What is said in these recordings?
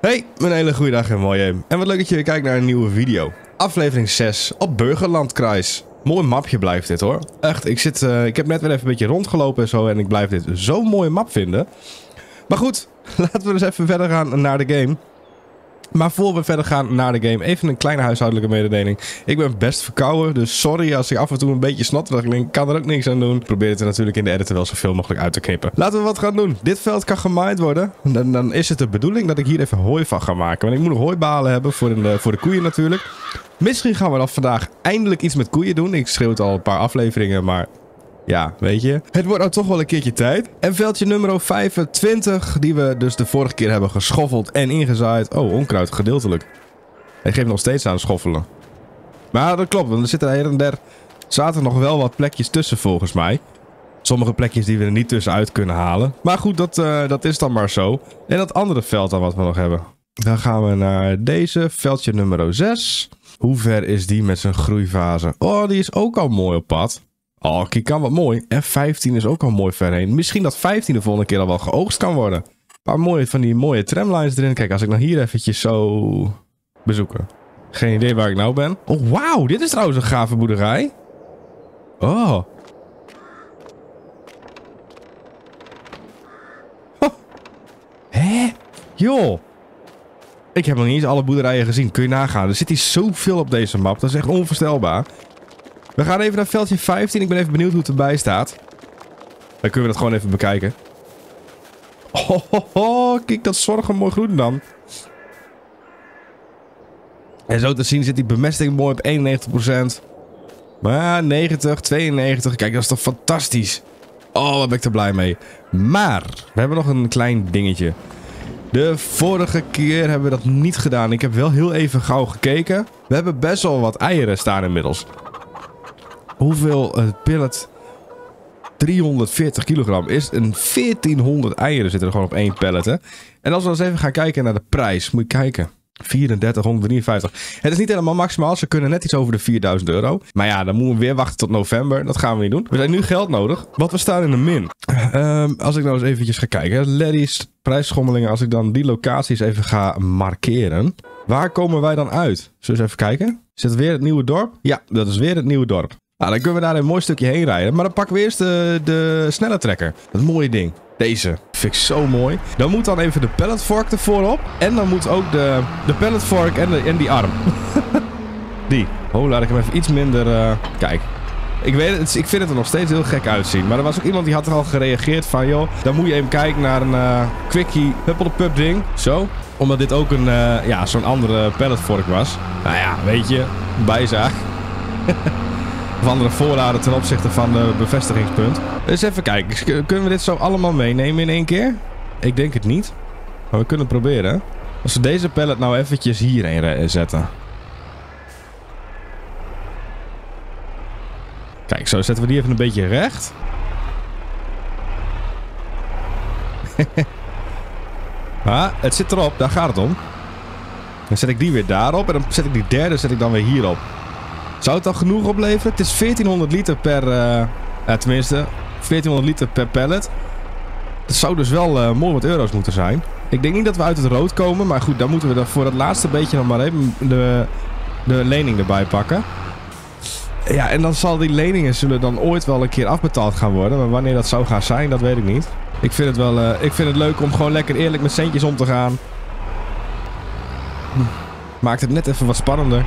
Hey, een hele goede dag en mooi. En wat leuk dat je weer kijkt naar een nieuwe video. Aflevering 6 op Burgerlandkreis. Mooi mapje blijft dit hoor. Echt, ik heb net weer even een beetje rondgelopen en zo en ik blijf dit zo'n mooie map vinden. Maar goed, laten we dus even verder gaan naar de game. Maar voor we verder gaan naar de game, even een kleine huishoudelijke mededeling. Ik ben best verkouden, dus sorry als ik af en toe een beetje snotterig klink. Kan er ook niks aan doen. Ik probeer het er natuurlijk in de editor wel zoveel mogelijk uit te knippen. Laten we wat gaan doen. Dit veld kan gemaaid worden. Dan is het de bedoeling dat ik hier even hooi van ga maken. Want ik moet nog hooibalen hebben voor de koeien natuurlijk. Misschien gaan we dan vandaag eindelijk iets met koeien doen. Ik schreeuw het al een paar afleveringen, maar... ja, weet je. Het wordt nou toch wel een keertje tijd. En veldje nummer 25, die we dus de vorige keer hebben geschoffeld en ingezaaid. Oh, onkruid, gedeeltelijk. Hij geeft nog steeds aan schoffelen. Maar dat klopt, want er zitten hier en der... zaten nog wel wat plekjes tussen volgens mij. Sommige plekjes die we er niet tussenuit kunnen halen. Maar goed, dat is dan maar zo. En dat andere veld dan wat we nog hebben. Dan gaan we naar deze, veldje nummer 6. Hoe ver is die met zijn groeifase? Oh, die is ook al mooi op pad. Oh, kijk, kan wat mooi. En 15 is ook al mooi ver heen. Misschien dat 15 de volgende keer al wel geoogst kan worden. Maar mooi van die mooie tramlines erin. Kijk, als ik nou hier eventjes zo bezoeken. Geen idee waar ik nou ben. Oh, wauw. Dit is trouwens een gave boerderij. Oh. Oh. Hè? Joh. Ik heb nog niet eens alle boerderijen gezien. Kun je nagaan. Er zit hier zoveel op deze map. Dat is echt onvoorstelbaar. We gaan even naar veldje 15. Ik ben even benieuwd hoe het erbij staat. Dan kunnen we dat gewoon even bekijken. Oh, kijk, dat zorgen mooi groen dan. En zo te zien zit die bemesting mooi op 91%. Maar 90, 92. Kijk, dat is toch fantastisch. Oh, wat ben ik er blij mee. Maar, we hebben nog een klein dingetje. De vorige keer hebben we dat niet gedaan. Ik heb wel heel even gauw gekeken. We hebben best wel wat eieren staan inmiddels. Hoeveel pallet? 340 kilogram is een 1400 eieren zitten er gewoon op één pallet, hè? En als we eens even gaan kijken naar de prijs, moet je kijken. 3453. Het is niet helemaal maximaal, ze kunnen net iets over de 4000 euro. Maar ja, dan moeten we weer wachten tot november. Dat gaan we niet doen. We zijn nu geld nodig, want we staan in de min. Als ik nou eens eventjes ga kijken. Larry's prijsschommelingen, als ik dan die locaties even ga markeren. Waar komen wij dan uit? Zullen we eens even kijken? Is het weer het nieuwe dorp? Ja, dat is weer het nieuwe dorp. Nou, dan kunnen we daar een mooi stukje heen rijden. Maar dan pakken we eerst de snelle trekker. Dat mooie ding. Deze. Vind ik zo mooi. Dan moet dan even de pallet fork ervoor op. En dan moet ook de pallet fork en die arm. Die. Oh, laat ik hem even iets minder... Kijk. Ik weet het, ik vind het er nog steeds heel gek uitzien. Maar er was ook iemand die had er al gereageerd van... joh, dan moet je even kijken naar een quickie huppelde-pup ding. Zo. Omdat dit ook een zo'n andere pallet fork was. Nou ja, weet je. Bijzaak. Of andere voorraden ten opzichte van de bevestigingspunt. Dus even kijken. Kunnen we dit zo allemaal meenemen in één keer? Ik denk het niet. Maar we kunnen het proberen. Als we deze pallet nou eventjes hierheen zetten. Kijk, zo zetten we die even een beetje recht. Maar het zit erop. Daar gaat het om. Dan zet ik die weer daarop. En dan zet ik die derde dan weer hierop. Zou het dan genoeg opleveren? Het is 1400 liter per... tenminste, 1400 liter per pallet. Dat zou dus wel mooi wat euro's moeten zijn. Ik denk niet dat we uit het rood komen. Maar goed, dan moeten we voor dat laatste beetje nog maar even de lening erbij pakken. Ja, en dan zal die leningen zullen dan ooit wel een keer afbetaald gaan worden. Maar wanneer dat zou gaan zijn, dat weet ik niet. Ik vind het leuk om gewoon lekker eerlijk met centjes om te gaan. Maakt het net even wat spannender.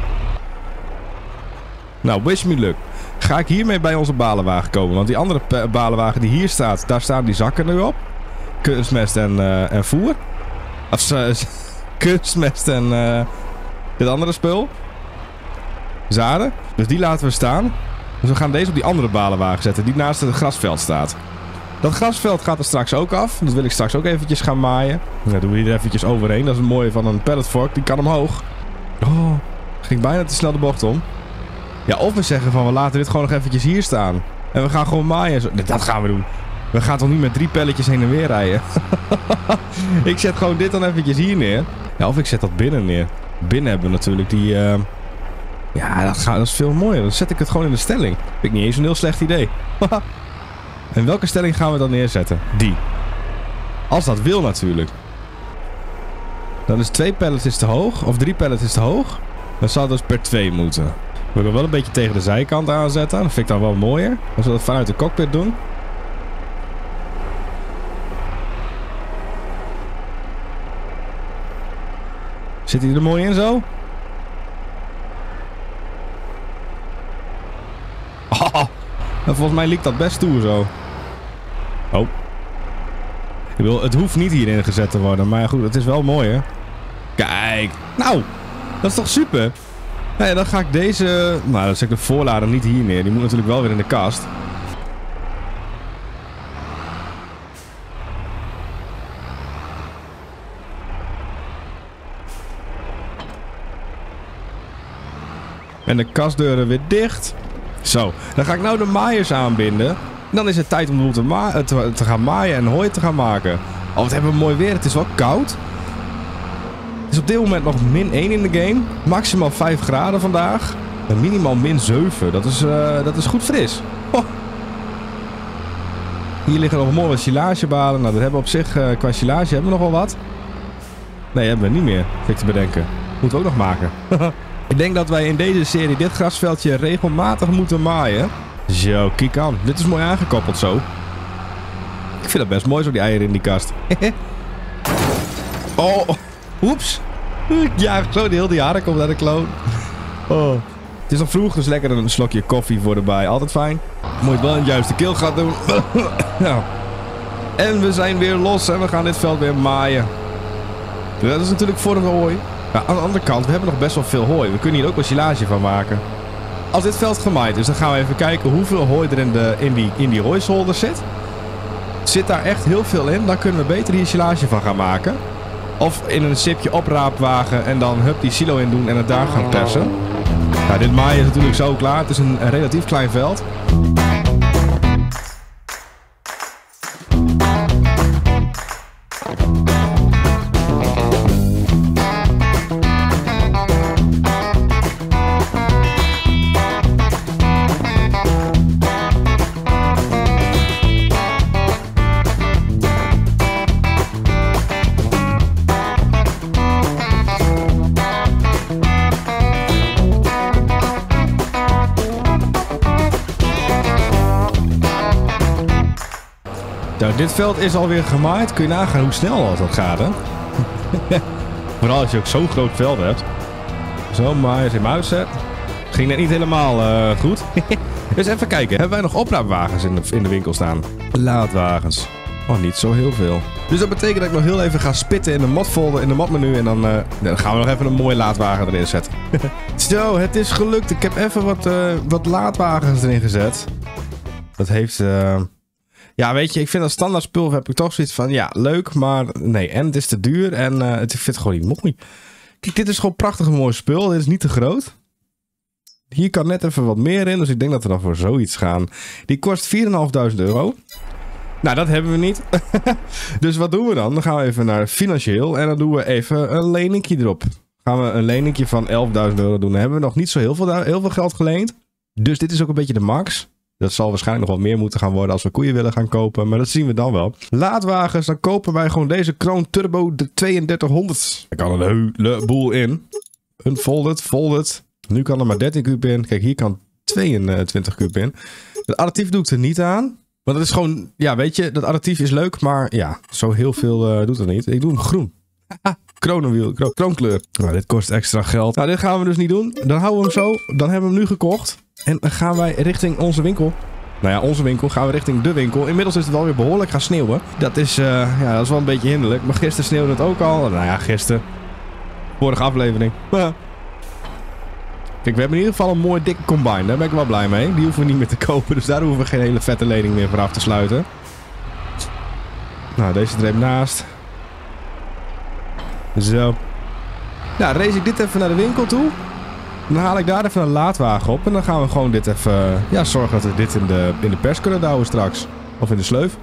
Nou, wish me luck. Ga ik hiermee bij onze balenwagen komen? Want die andere balenwagen die hier staat, daar staan die zakken nu op. Kunstmest en voer. Of kunstmest en dit andere spul. Zaden. Dus die laten we staan. Dus we gaan deze op die andere balenwagen zetten, die naast het grasveld staat. Dat grasveld gaat er straks ook af. Dat wil ik straks ook eventjes gaan maaien. Dan doen we hier eventjes overheen. Dat is een mooie van een pallet fork. Die kan omhoog. Oh, ging bijna te snel de bocht om. Ja, of we zeggen van we laten dit gewoon nog eventjes hier staan. En we gaan gewoon maaien. Dat gaan we doen. We gaan toch niet met 3 pelletjes heen en weer rijden? Ik zet gewoon dit dan eventjes hier neer. Ja, of ik zet dat binnen neer. Binnen hebben we natuurlijk die... Ja, dat is veel mooier. Dan zet ik het gewoon in de stelling. Vind ik niet eens een heel slecht idee. En welke stelling gaan we dan neerzetten? Die. Als dat wil natuurlijk. Dan is 2 pallets is te hoog. Of 3 pallets is te hoog. Dan zou het dus per 2 moeten. We kunnen wel een beetje tegen de zijkant aanzetten. Dat vind ik dan wel mooier. Als we dat vanuit de cockpit doen. Zit hij er mooi in zo? Oh, volgens mij liep dat best toe zo. Oh. Het hoeft niet hierin gezet te worden. Maar goed, het is wel mooi hè. Kijk. Nou, dat is toch super? Nee, dan ga ik deze... Nou, dan zet ik de voorlader niet hier neer. Die moet natuurlijk wel weer in de kast. En de kastdeuren weer dicht. Zo, dan ga ik nou de maaiers aanbinden. Dan is het tijd om de boel te gaan maaien en hooi te gaan maken. Oh, wat hebben we mooi weer. Het is wel koud. Het is op dit moment nog -1 in de game. Maximaal 5 graden vandaag. En minimaal -7. Dat is goed fris. Oh. Hier liggen nog mooi wat silagebalen. Nou, dat hebben we op zich qua silage hebben we nog wel wat. Nee, hebben we niet meer. Vind ik te bedenken. Moeten we ook nog maken. Ik denk dat wij in deze serie dit grasveldje regelmatig moeten maaien. Zo, kijk aan. Dit is mooi aangekoppeld zo. Ik vind het best mooi zo, die eieren in die kast. Oh, oeps. Ik jaag zo de hele jaren komt naar de kloon. Oh. Het is nog vroeg, dus lekker een slokje koffie voor erbij. Altijd fijn. Moet je wel een juiste keelgat doen. Ja. En we zijn weer los en we gaan dit veld weer maaien. Dat is natuurlijk voor de hooi. Ja, aan de andere kant, we hebben nog best wel veel hooi. We kunnen hier ook wel silage van maken. Als dit veld gemaaid is, dan gaan we even kijken hoeveel hooi er in die hooizolder zit. Zit daar echt heel veel in, dan kunnen we beter hier silage van gaan maken. Of in een sipje opraapwagen en dan hup die silo in doen en het daar gaan persen. Nou, dit maaien is natuurlijk zo klaar. Het is een relatief klein veld. Nou, dit veld is alweer gemaaid. Kun je nagaan hoe snel als dat gaat, hè? Vooral als je ook zo'n groot veld hebt. Zo, maar als je hem uitzet. Ging net niet helemaal goed. Dus even kijken. Hebben wij nog opraapwagens in de winkel staan? Laadwagens. Oh, niet zo heel veel. Dus dat betekent dat ik nog heel even ga spitten in de modfolder, in de modmenu. En dan gaan we nog even een mooie laadwagen erin zetten. Zo, het is gelukt. Ik heb even wat laadwagens erin gezet. Dat heeft... Ja, weet je, ik vind dat standaard spul heb ik toch zoiets van, ja, leuk, maar nee. En het is te duur en ik vind het gewoon niet mooi. Kijk, dit is gewoon prachtig een mooi spul. Dit is niet te groot. Hier kan net even wat meer in, dus ik denk dat we dan voor zoiets gaan. Die kost €4.500. Nou, dat hebben we niet. Dus wat doen we dan? Dan gaan we even naar financieel en dan doen we even een leningje erop. Gaan we een leningje van €11.000 doen. Dan hebben we nog niet zo heel veel geld geleend. Dus dit is ook een beetje de max. Dat zal waarschijnlijk nog wel meer moeten gaan worden als we koeien willen gaan kopen. Maar dat zien we dan wel. Laadwagens, dan kopen wij gewoon deze Kroon Turbo de 3200. Er kan een hele boel in. Unfolded. Nu kan er maar 13 kub in. Kijk, hier kan 22 kub in. Het additief doe ik er niet aan. Want het is gewoon, ja weet je, dat additief is leuk. Maar ja, zo heel veel doet het niet. Ik doe hem groen. Kroonkleur. Nou, dit kost extra geld. Nou, dit gaan we dus niet doen. Dan houden we hem zo. Dan hebben we hem nu gekocht. En dan gaan wij richting onze winkel. Nou ja, onze winkel. Gaan we richting de winkel. Inmiddels is het wel weer behoorlijk gaan sneeuwen. Dat is, ja, dat is wel een beetje hinderlijk. Maar gisteren sneeuwde het ook al. Nou ja, gisteren. Vorige aflevering. Kijk, we hebben in ieder geval een mooi dikke combine. Daar ben ik wel blij mee. Die hoeven we niet meer te kopen. Dus daar hoeven we geen hele vette lening meer voor af te sluiten. Nou, deze er even naast. Zo. Nou, race ik dit even naar de winkel toe. Dan haal ik daar even een laadwagen op. En dan gaan we gewoon dit even... Ja, zorgen dat we dit in de pers kunnen douwen straks. Of in de sleuf.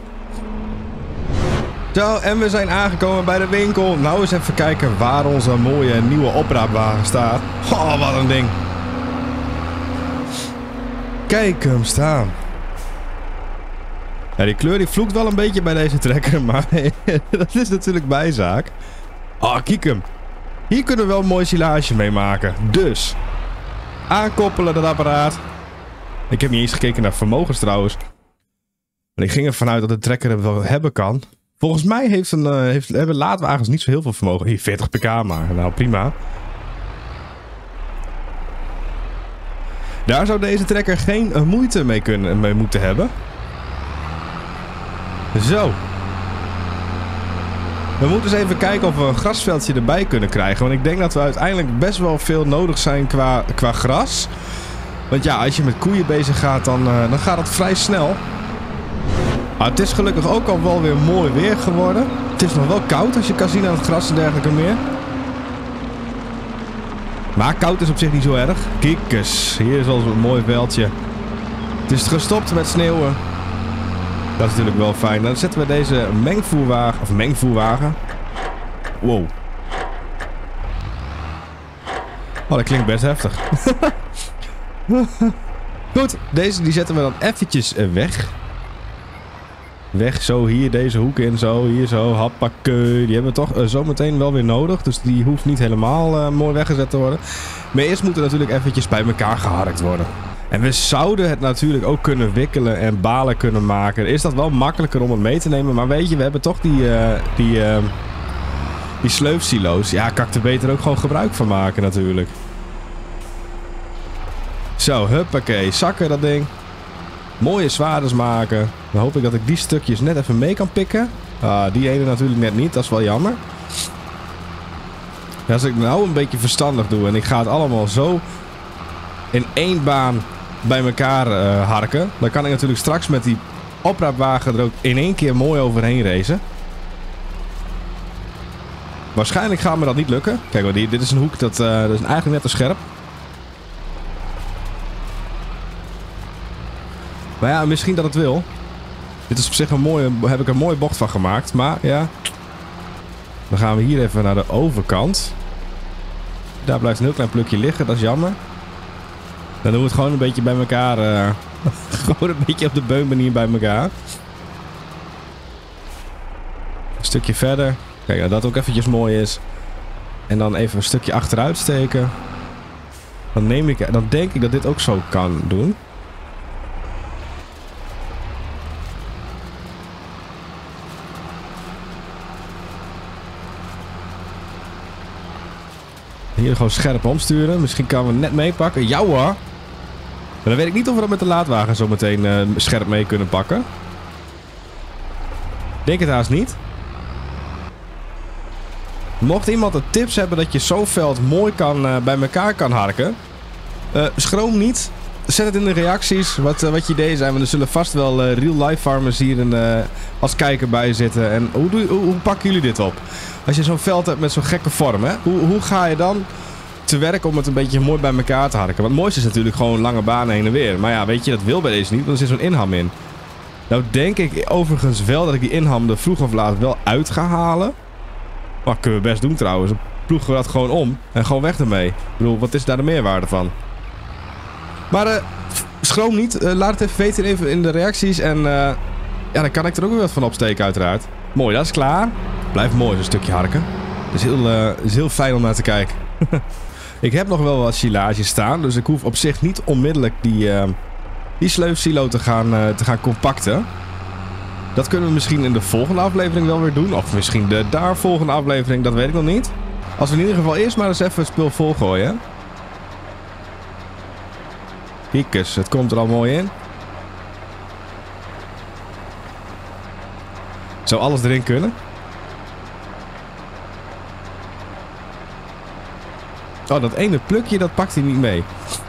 Zo, en we zijn aangekomen bij de winkel. Nou eens even kijken waar onze mooie nieuwe opraapwagen staat. Oh, wat een ding. Kijk hem staan. Ja, die kleur die vloekt wel een beetje bij deze trekker. Maar dat is natuurlijk bijzaak. Oh, kijk hem. Hier kunnen we wel een mooi silage mee maken. Dus, aankoppelen dat apparaat. Ik heb niet eens gekeken naar vermogens trouwens. Maar ik ging ervan uit dat de trekker het wel hebben kan. Volgens mij hebben laadwagens niet zo heel veel vermogen. Hier, 40 pk maar. Nou, prima. Daar zou deze trekker geen moeite mee moeten hebben. Zo. We moeten eens even kijken of we een grasveldje erbij kunnen krijgen. Want ik denk dat we uiteindelijk best wel veel nodig zijn qua gras. Want ja, als je met koeien bezig gaat, dan gaat het vrij snel. Maar het is gelukkig ook al wel weer mooi weer geworden. Het is nog wel koud als je kan zien aan het gras en dergelijke meer. Maar koud is op zich niet zo erg. Kijk eens, hier is al zo'n mooi veldje. Het is gestopt met sneeuwen. Dat is natuurlijk wel fijn. Dan zetten we deze mengvoerwagen. Wow. Oh, dat klinkt best heftig. Goed, deze die zetten we dan eventjes weg. Weg, zo hier, deze hoek in, zo, hier zo, happakee. Die hebben we toch zo meteen wel weer nodig. Dus die hoeft niet helemaal mooi weggezet te worden. Maar eerst moet er natuurlijk eventjes bij elkaar geharkt worden. En we zouden het natuurlijk ook kunnen wikkelen en balen kunnen maken. Is dat wel makkelijker om het mee te nemen. Maar weet je, we hebben toch die sleufsilo's. Ja, kan ik er beter ook gewoon gebruik van maken natuurlijk. Zo, huppakee, zakken dat ding. Mooie zwaardes maken. Dan hoop ik dat ik die stukjes net even mee kan pikken. Die ene natuurlijk net niet, dat is wel jammer. Ja, als ik nou een beetje verstandig doe en ik ga het allemaal zo in één baan bij elkaar harken. Dan kan ik natuurlijk straks met die opraapwagen er ook in één keer mooi overheen racen. Waarschijnlijk gaat me dat niet lukken. Kijk maar, dit is een hoek, dat is eigenlijk net te scherp. Maar ja, misschien dat het wil. Dit is op zich heb ik een mooie bocht van gemaakt. Maar ja. Dan gaan we hier even naar de overkant. Daar blijft een heel klein plukje liggen. Dat is jammer. Dan doen we het gewoon een beetje bij elkaar. Gewoon een beetje op de beunmanier bij elkaar. Een stukje verder. Kijk, dat ook eventjes mooi is. En dan even een stukje achteruit steken. Dan denk ik dat dit ook zo kan doen. Hier gewoon scherp omsturen. Misschien kan we net meepakken. Ja hoor. Maar dan weet ik niet of we dat met de laadwagen zo meteen scherp mee kunnen pakken. Denk het haast niet. Mocht iemand de tips hebben dat je zo'n veld mooi bij elkaar kan harken. Schroom niet. Zet het in de reacties wat je ideeën zijn. Want er zullen vast wel real-life farmers hier als kijker bij zitten. En hoe pakken jullie dit op? Als je zo'n veld hebt met zo'n gekke vorm, hè? Hoe ga je dan te werk om het een beetje mooi bij elkaar te harken? Want het mooiste is natuurlijk gewoon lange banen heen en weer. Maar ja, weet je, dat wil bij deze niet, want er zit zo'n inham in. Nou denk ik overigens wel dat ik die inham er vroeg of laat wel uit ga halen. Maar kunnen we best doen trouwens. Dan ploegen we dat gewoon om en gewoon weg ermee. Ik bedoel, wat is daar de meerwaarde van? Maar schroom niet. Laat het even weten even in de reacties. En ja, dan kan ik er ook weer wat van opsteken uiteraard. Mooi, dat is klaar. Blijft mooi zo'n stukje harken. Het is heel fijn om naar te kijken. Ik heb nog wel wat silage staan. Dus ik hoef op zich niet onmiddellijk die sleufsilo te gaan compacten. Dat kunnen we misschien in de volgende aflevering wel weer doen. Of misschien de daarvolgende aflevering. Dat weet ik nog niet. Als we in ieder geval eerst maar eens even het spul volgooien. Kijk eens, het komt er al mooi in. Zou alles erin kunnen? Oh, dat ene plukje, dat pakt hij niet mee.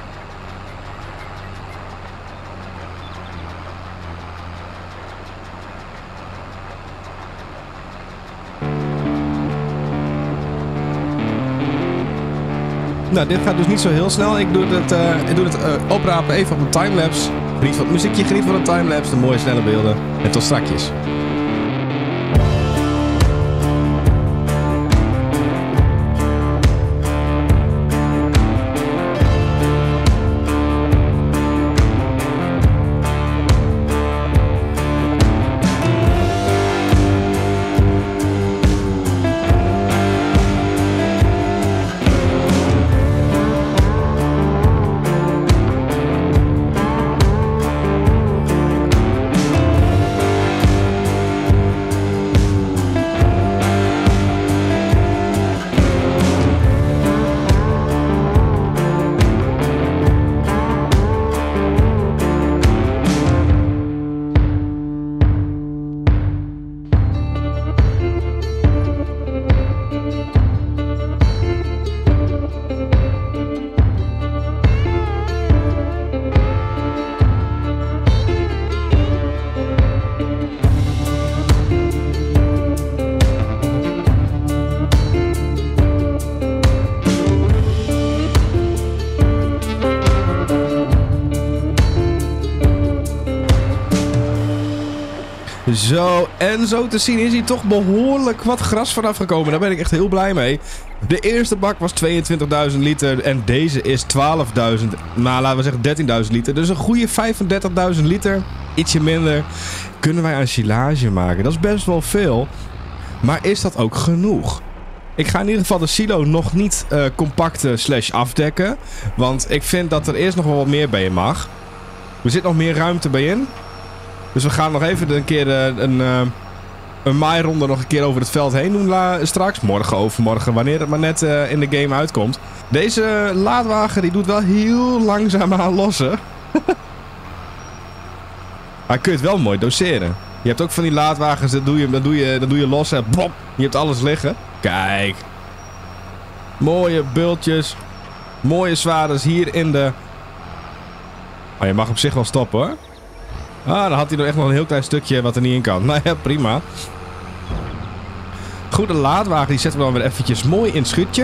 Nou, dit gaat dus niet zo heel snel. Ik doe het oprapen even op een timelapse. Geniet van het muziekje, geniet van een timelapse. De mooie snelle beelden. En tot strakjes. Zo, en zo te zien is hier toch behoorlijk wat gras vanaf gekomen. Daar ben ik echt heel blij mee. De eerste bak was 22.000 liter en deze is 12.000, nou laten we zeggen 13.000 liter. Dus een goede 35.000 liter, ietsje minder, kunnen wij aan silage maken. Dat is best wel veel, maar is dat ook genoeg? Ik ga in ieder geval de silo nog niet compacten / afdekken, want ik vind dat er eerst nog wel wat meer bij in mag. Er zit nog meer ruimte bij in. Dus we gaan nog even een keer een maaironde nog een keer over het veld heen doen straks. Morgen, overmorgen, wanneer het maar net in de game uitkomt. Deze laadwagen die doet wel heel langzaam aan lossen. Maar kun je het wel mooi doseren. Je hebt ook van die laadwagens, dat doe je los en bop, je hebt alles liggen. Kijk. Mooie bultjes. Mooie zwaarders hier in de... Oh, je mag op zich wel stoppen hoor. Ah, dan had hij nog echt nog een heel klein stukje wat er niet in kan. Nou ja, prima. Goed, de laadwagen die zetten we dan weer eventjes mooi in het schutje.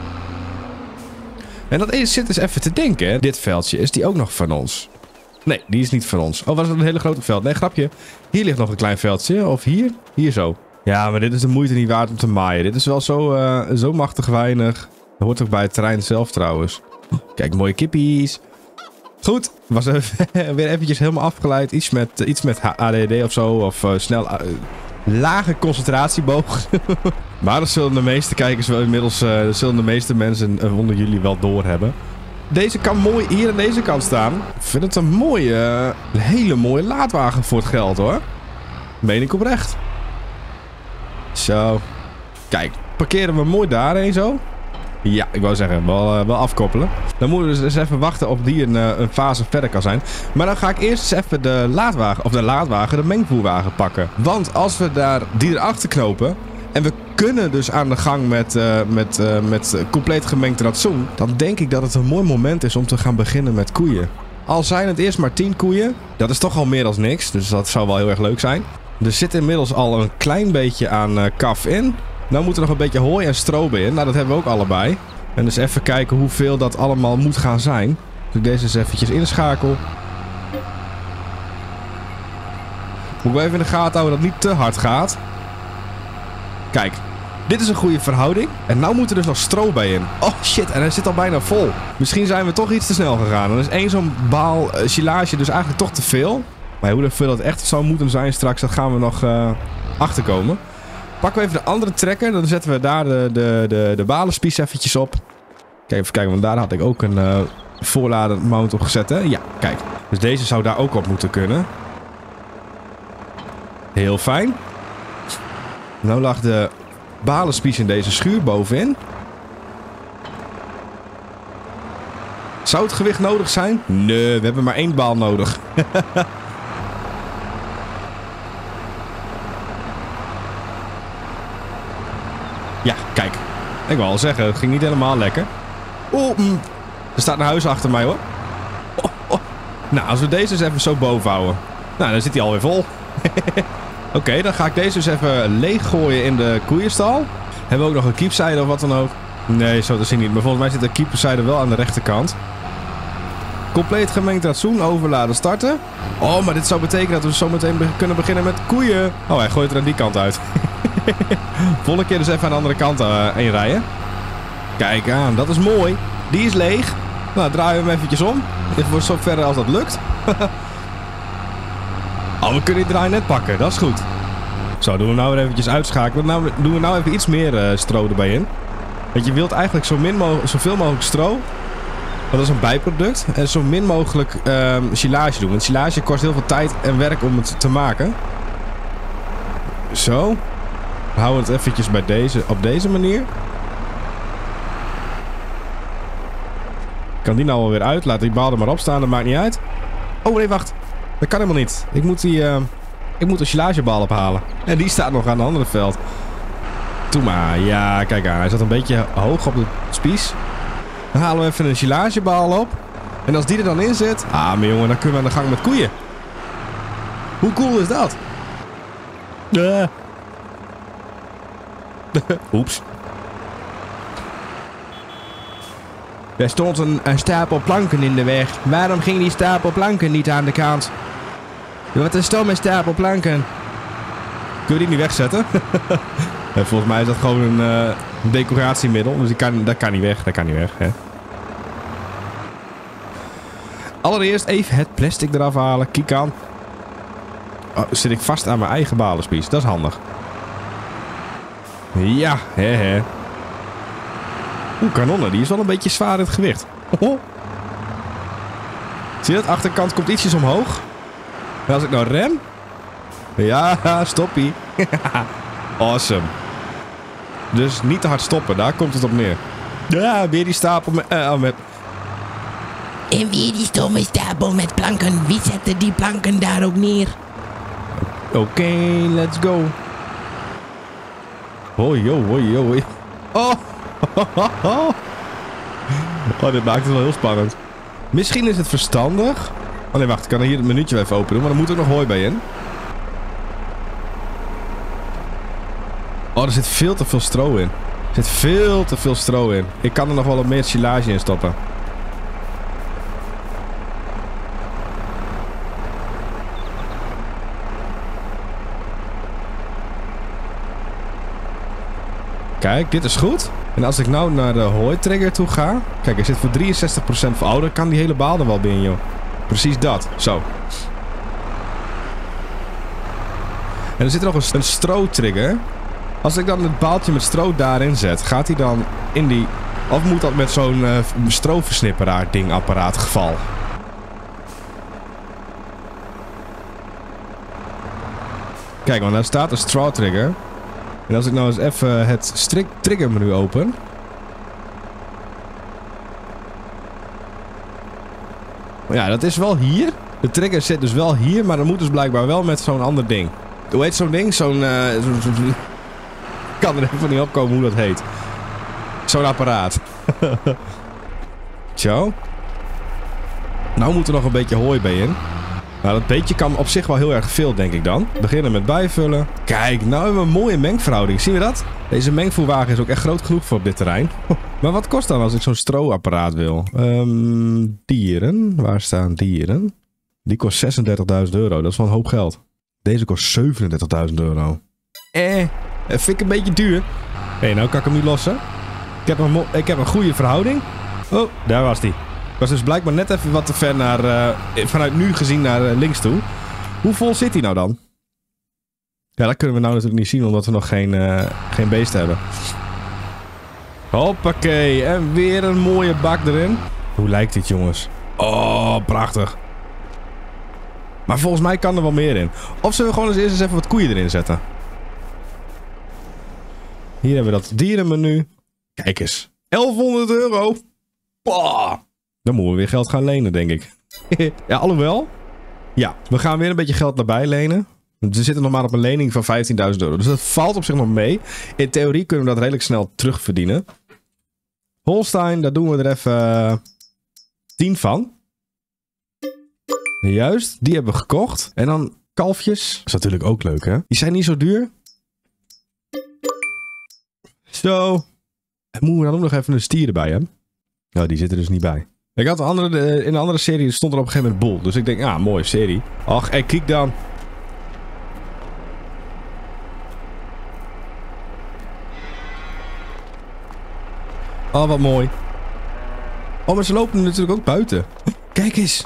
En dat zit dus even te denken, hè. Dit veldje, is die ook nog van ons? Nee, die is niet van ons. Oh, was het een hele grote veld? Nee, grapje. Hier ligt nog een klein veldje. Of hier? Hier zo. Ja, maar dit is de moeite niet waard om te maaien. Dit is wel zo machtig weinig. Dat hoort ook bij het terrein zelf trouwens. Kijk, mooie kippies. Goed, was weer eventjes helemaal afgeleid. Iets met ADD of zo. Of lage concentratieboog. Maar dat zullen de meeste kijkers wel inmiddels... zullen de meeste mensen onder jullie wel doorhebben. Deze kan mooi hier aan deze kant staan. Ik vind het een hele mooie laadwagen voor het geld hoor. Meen ik oprecht. Zo. Kijk, parkeren we mooi daarheen zo. Ja, ik wou zeggen, wel afkoppelen. Dan moeten we dus eens even wachten of die een fase verder kan zijn. Maar dan ga ik eerst eens even de mengvoerwagen pakken. Want als we die erachter knopen... en we kunnen dus aan de gang met compleet gemengd ratsoen... dan denk ik dat het een mooi moment is om te gaan beginnen met koeien. Al zijn het eerst maar 10 koeien, dat is toch al meer dan niks. Dus dat zou wel heel erg leuk zijn. Er zit inmiddels al een klein beetje aan kaf in... Nou moet er nog een beetje hooi en stro in. Nou, dat hebben we ook allebei. En dus even kijken hoeveel dat allemaal moet gaan zijn. Dus ik deze eens eventjes inschakel. Moet ik wel even in de gaten houden dat het niet te hard gaat. Kijk, dit is een goede verhouding. En nou moet er dus nog stro bij in. Oh shit, en hij zit al bijna vol. Misschien zijn we toch iets te snel gegaan. Dan is één zo'n baal silage dus eigenlijk toch te veel. Maar hoeveel dat echt zou moeten zijn straks, dat gaan we nog achterkomen. Pakken we even de andere trekker. Dan zetten we daar de balenspies eventjes op. Kijk, even kijken, want daar had ik ook een voorlader mount op gezet. Hè? Ja, kijk. Dus deze zou daar ook op moeten kunnen. Heel fijn. Nou lag de balenspies in deze schuur bovenin. Zou het gewicht nodig zijn? Nee, we hebben maar 1 baal nodig. Ja, kijk. Ik wil al zeggen, het ging niet helemaal lekker. Er staat een huis achter mij hoor. Nou, als we deze eens even zo boven houden. Nou, dan zit hij alweer vol. Oké, dan ga ik deze dus even leeggooien in de koeienstal. Hebben we ook nog een keepzijde of wat dan ook? Nee, zo te zien niet. Maar volgens mij zit de keepzijde wel aan de rechterkant. Compleet gemengd ratsoen, overladen, starten. Oh, maar dit zou betekenen dat we zo meteen kunnen beginnen met koeien. Oh, hij gooit er aan die kant uit. Volgende keer dus even aan de andere kant heen rijden. Kijk aan, dat is mooi. Die is leeg. Nou, draaien we hem eventjes om. Voor zover als dat lukt. Oh, we kunnen die draai net pakken. Dat is goed. Zo, doen we nou weer eventjes uitschakelen. Doen we nou even iets meer stro erbij in. Want je wilt eigenlijk zoveel mogelijk stro. Want dat is een bijproduct. En zo min mogelijk silage doen. Want silage kost heel veel tijd en werk om het te maken. Zo. We houden het eventjes bij op deze manier. Kan die nou alweer uit? Laat die bal er maar op staan, dat maakt niet uit. Oh nee, wacht. Dat kan helemaal niet. Ik moet een silagebal ophalen. En die staat nog aan het andere veld. Doe maar. Ja, kijk aan. Hij zat een beetje hoog op de spies. Dan halen we even een silagebal op. En als die er dan in zit... Ah, mijn jongen, dan kunnen we aan de gang met koeien. Hoe cool is dat? Oeps. Er stond een stapel planken in de weg. Waarom ging die stapel planken niet aan de kant? Wat een stomme stapel planken. Kun je die niet wegzetten? Volgens mij is dat gewoon een decoratiemiddel. Dus dat kan niet weg. Dat kan niet weg. Hè? Allereerst even het plastic eraf halen. Kijk aan. Oh, zit ik vast aan mijn eigen balenspies. Dat is handig. Ja, hè. Oeh, kanonnen. Die is wel een beetje zwaar in het gewicht. Oh. Zie je dat? Achterkant komt ietsjes omhoog. En als ik nou rem... Ja, stoppie. Awesome. Dus niet te hard stoppen. Daar komt het op neer. Ja, weer die stapel met... En weer die stomme stapel met planken. Wie zette die planken daar ook neer? Oké, let's go. Hoi, hoi, hoi. Oh. Oh, dit maakt het wel heel spannend. Misschien is het verstandig... Oh nee, wacht. Ik kan hier het menuutje even openen. Maar er moet ook nog hooi bij in. Oh, er zit veel te veel stro in. Er zit veel te veel stro in. Ik kan er nog wel wat meer silage in stoppen. Kijk, dit is goed. En als ik nou naar de hooitrigger toe ga... Kijk, hij zit voor 63% voor ouder. Kan die hele baal er wel binnen, joh. Precies dat. Zo. En er zit nog een stro-trigger. Als ik dan het baaltje met stro daarin zet... Gaat hij dan in die... Of moet dat met zo'n stroversnipperaar dingapparaat geval? Kijk, want daar staat een straw-trigger... En als ik nou eens even het triggermenu open. Ja, dat is wel hier. De trigger zit dus wel hier, maar dat moet dus blijkbaar wel met zo'n ander ding. Hoe heet zo'n ding? Ik kan er even niet opkomen hoe dat heet. Zo'n apparaat. Zo. Nou moet er nog een beetje hooi bij in. Nou, dat beetje kan op zich wel heel erg veel, denk ik dan. Beginnen met bijvullen. Kijk, nou hebben we een mooie mengverhouding. Zien we dat? Deze mengvoerwagen is ook echt groot genoeg voor op dit terrein. Maar wat kost dan als ik zo'n stroapparaat wil? Dieren. Waar staan dieren? Die kost €36.000. Dat is wel een hoop geld. Deze kost €37.000. Vind ik een beetje duur. Hé, nou kan ik hem niet lossen. Ik heb een goede verhouding. Oh, daar was die. Ik was dus blijkbaar net even wat te ver naar... vanuit nu gezien naar links toe. Hoe vol zit hij nou dan? Ja, dat kunnen we nou natuurlijk niet zien, omdat we nog geen beest hebben. Hoppakee. En weer een mooie bak erin. Hoe lijkt dit, jongens? Oh, prachtig. Maar volgens mij kan er wel meer in. Of zullen we gewoon eens eerst eens even wat koeien erin zetten? Hier hebben we dat dierenmenu. Kijk eens. €1100. Pah. Dan moeten we weer geld gaan lenen, denk ik. Ja, alhoewel. Ja, we gaan weer een beetje geld erbij lenen. We zitten nog maar op een lening van €15.000. Dus dat valt op zich nog mee. In theorie kunnen we dat redelijk snel terugverdienen. Holstein, daar doen we er even 10 van. Juist, die hebben we gekocht. En dan kalfjes. Dat is natuurlijk ook leuk, hè? Die zijn niet zo duur. Zo. En moeten we dan ook nog even een stier erbij hebben? Nou, die zit er dus niet bij. Ik had in een andere serie stond er op een gegeven moment bol. Dus ik denk, ja, mooie serie. Ach, en kijk dan. Oh, wat mooi. Oh, maar ze lopen natuurlijk ook buiten. Kijk eens.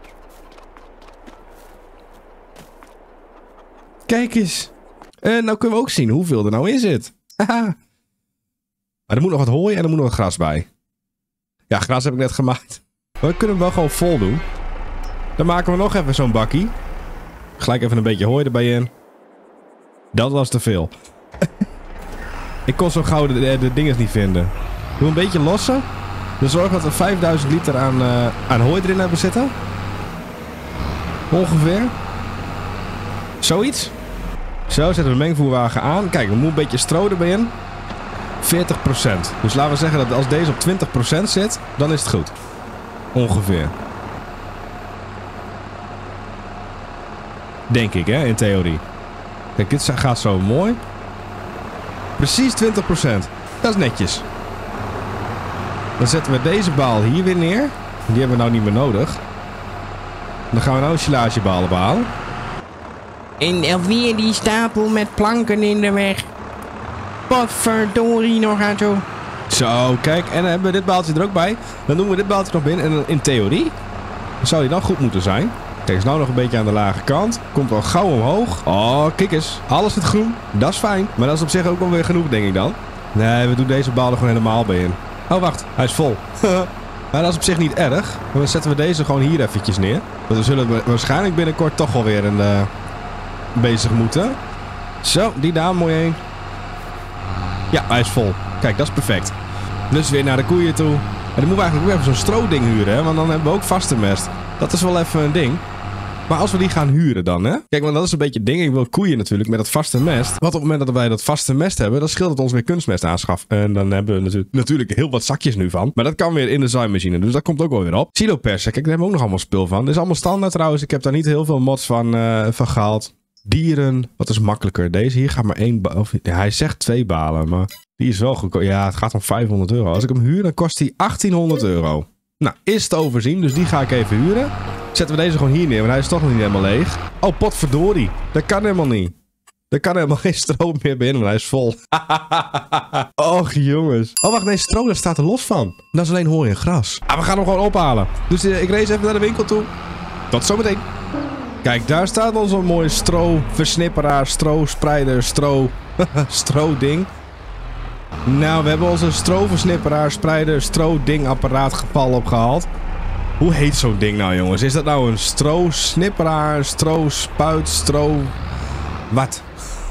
Kijk eens. En nou kunnen we ook zien hoeveel er nou in zit. Haha. Maar er moet nog wat hooi en er moet nog wat gras bij. Ja, gras heb ik net gemaakt. Maar we kunnen hem wel gewoon vol doen. Dan maken we nog even zo'n bakkie. Gelijk even een beetje hooi erbij in. Dat was te veel. Ik kon zo gauw de dingen niet vinden. Doe een beetje lossen. Dan zorgen dat we 5000 liter aan hooi erin hebben zitten. Ongeveer. Zoiets. Zo, zetten we de mengvoerwagen aan. Kijk, er moet een beetje stro erbij in. 40%. Dus laten we zeggen dat als deze op 20% zit, dan is het goed. Ongeveer. Denk ik, hè, in theorie. Kijk, dit gaat zo mooi. Precies 20%. Dat is netjes. Dan zetten we deze baal hier weer neer. Die hebben we nou niet meer nodig. Dan gaan we nou een silagebalen behalen. En alweer die stapel met planken in de weg. Potverdorie nog aan toe. Zo, kijk. En dan hebben we dit baaltje er ook bij. Dan doen we dit baaltje nog binnen. En in theorie zou die dan goed moeten zijn. Kijk, is nou nog een beetje aan de lage kant. Komt wel gauw omhoog. Oh, kijk eens. Alles zit groen. Dat is fijn. Maar dat is op zich ook wel weer genoeg, denk ik dan. Nee, we doen deze baal er gewoon helemaal bij in. Oh, wacht. Hij is vol. Maar dat is op zich niet erg. Dan zetten we deze gewoon hier eventjes neer. Want we zullen waarschijnlijk binnenkort toch wel weer bezig moeten. Zo, die daar mooi heen. Ja, hij is vol. Kijk, dat is perfect. Dus weer naar de koeien toe. En dan moeten we eigenlijk weer even zo'n stroding huren, hè? Want dan hebben we ook vaste mest. Dat is wel even een ding. Maar als we die gaan huren dan, hè? Kijk, want dat is een beetje het ding. Ik wil koeien natuurlijk met dat vaste mest. Want op het moment dat wij dat vaste mest hebben, dan scheelt het ons weer kunstmest aanschaffen. En dan hebben we natuurlijk heel wat zakjes nu van. Maar dat kan weer in de zaaimachine. Dus dat komt ook wel weer op. Silopersen, kijk, daar hebben we ook nog allemaal spul van. Dit is allemaal standaard trouwens. Ik heb daar niet heel veel mods van gehaald. Dieren, wat is makkelijker? Deze hier gaat maar 1 hij zegt 2 balen, maar die is wel goedkoop. Ja, het gaat om €500. Als ik hem huur, dan kost hij €1800. Nou, is te overzien, dus die ga ik even huren. Zetten we deze gewoon hier neer, want hij is toch nog niet helemaal leeg. Oh, potverdorie. Dat kan helemaal niet. Er kan helemaal geen stroom meer binnen, want hij is vol. Och, jongens. Oh, wacht, nee, stro, daar staat er los van. Dat is alleen hooi en gras. Ah, we gaan hem gewoon ophalen. Dus ik race even naar de winkel toe. Tot zometeen. Kijk, daar staat onze mooie stro-versnipperaar, stro-spreider, stro-ding. Nou, we hebben onze stro-versnipperaar, spreider, stro-ding apparaat geval opgehaald. Hoe heet zo'n ding nou, jongens? Is dat nou een stro-snipperaar, stro-spuit, stro... Wat?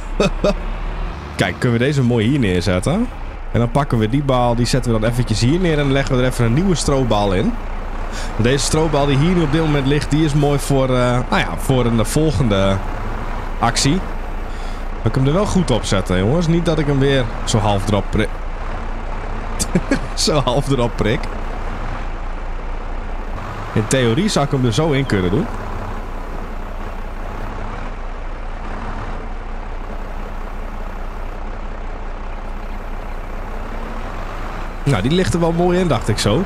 Kijk, kunnen we deze mooi hier neerzetten. En dan pakken we die baal, die zetten we dan eventjes hier neer en dan leggen we er even een nieuwe strobaal in. Deze strobaal die hier nu op dit moment ligt, die is mooi voor, voor een volgende actie. Maar ik hem er wel goed op zetten, jongens. Niet dat ik hem weer zo half erop prik. Zo half erop prik. In theorie zou ik hem er zo in kunnen doen. Nou, die ligt er wel mooi in, dacht ik zo.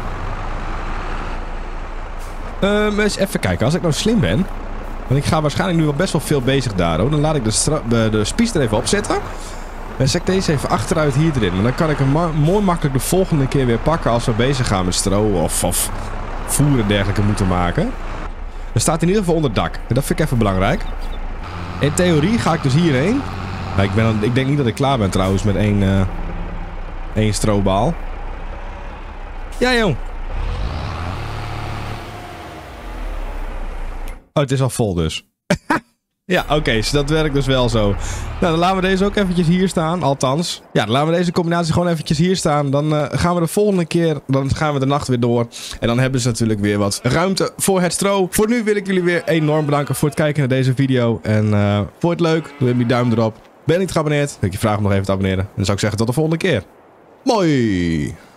Eens even kijken. Als ik nou slim ben... Want ik ga waarschijnlijk nu wel best wel veel bezig daar, hoor. Dan laat ik de spies er even op zitten. En zet ik deze even achteruit hier erin. En dan kan ik hem mooi makkelijk de volgende keer weer pakken als we bezig gaan met stro of voer en dergelijke moeten maken. Dan staat in ieder geval onder het dak. En dat vind ik even belangrijk. In theorie ga ik dus hierheen. Nou, ik denk niet dat ik klaar ben trouwens met één strobaal. Ja, jong. Oh, het is al vol dus. Ja, oké, dus dat werkt dus wel zo. Nou, dan laten we deze ook eventjes hier staan. Althans. Ja, dan laten we deze combinatie gewoon eventjes hier staan. Dan gaan we de volgende keer, dan gaan we de nacht weer door. En dan hebben ze natuurlijk weer wat ruimte voor het stro. Voor nu wil ik jullie weer enorm bedanken voor het kijken naar deze video. En vond je het leuk? Doe even die duim erop. Ben je niet geabonneerd? Dan heb ik je vraag om nog even te abonneren. En dan zou ik zeggen tot de volgende keer. Mooi!